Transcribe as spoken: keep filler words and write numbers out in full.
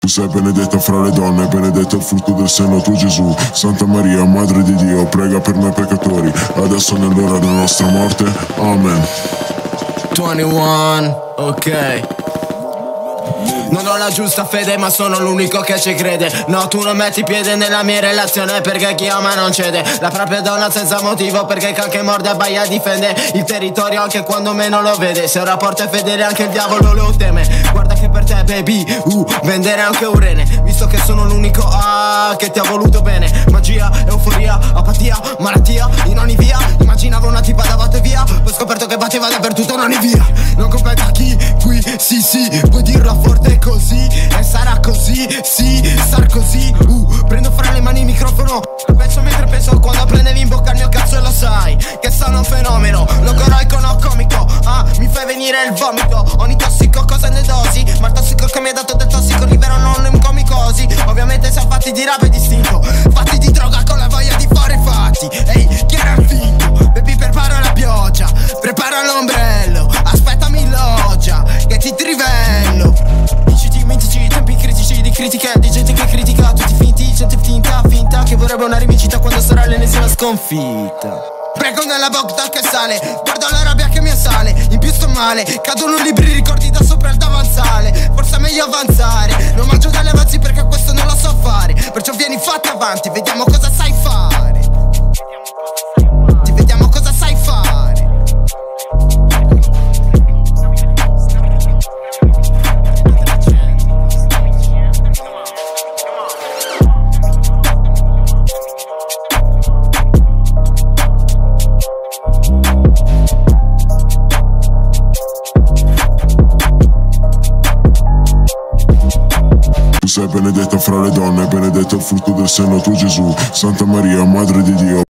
Tu sei benedetta fra le donne, benedetto il frutto del seno tu Gesù. Santa Maria, Madre di Dio, prega per noi peccatori, adesso è nell'ora della nostra morte. Amen. ventuno, ok. Non ho la giusta fede ma sono l'unico che ci crede. No, tu non metti piede nella mia relazione perché chi ama non cede. La propria donna senza motivo perché il can che morde abbaia difende il territorio anche quando meno lo vede. Se un rapporto è fedele anche il diavolo lo teme. Guarda che per te baby, uh, vendere anche un rene. Visto che sono l'unico ah, che ti ha voluto bene. Magia, euforia, apatia, malattia, in ogni via. Immaginavo una tipa da batte via, poi ho scoperto che batteva dappertutto in ogni via. Non competa chi qui, sì sì, puoi dirla forte così, e sarà così, sì, star così. Uh, prendo fra le mani il microfono, penso mentre penso quando prendevi in bocca il mio cazzo e lo sai che sono un fenomeno, logoroico no comico. Ah, mi fai venire il vomito, ogni tossico cosa ne dosi, ma il tossico che mi ha dato del tossico libero non è un comicosi. Ovviamente siamo fatti di rap e distinto, fatti di droga con la voglia di fare fatti. Ehi, chi era il finto? Baby prepara la pioggia, prepara l'ombrello, aspettami in loggia che ti trivello. Tempi critici di critiche, di gente che critica tutti finti, gente finta, finta che vorrebbe una rivincita quando sarà l'ennesima sconfitta. Prego nella botta che sale, guardo la rabbia che mi assale, in più sto male, cadono libri ricordi da sopra il davanzale. Forse è meglio avanzare, non mangio dalle avanzi perché questo non lo so fare. Perciò vieni fatti avanti, vediamo cosa sai fare. Ti vediamo cosa sai fare. Tu sei benedetta fra le donne, benedetto il frutto del seno tu Gesù. Santa Maria, Madre di Dio.